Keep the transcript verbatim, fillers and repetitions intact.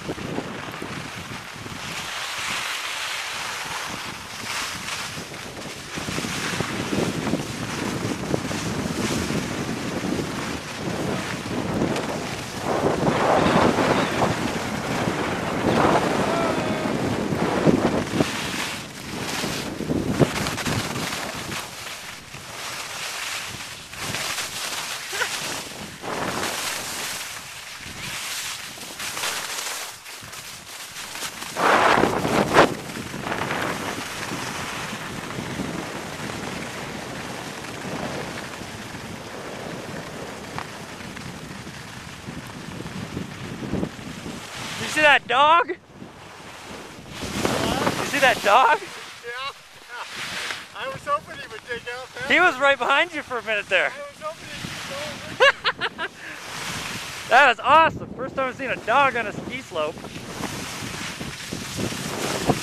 You see that dog? What? You see that dog? Yeah, yeah. I was hoping he would dig out that. He was right behind you for a minute there. I was hoping he'd keep going. That was awesome. First time I've seen a dog on a ski slope.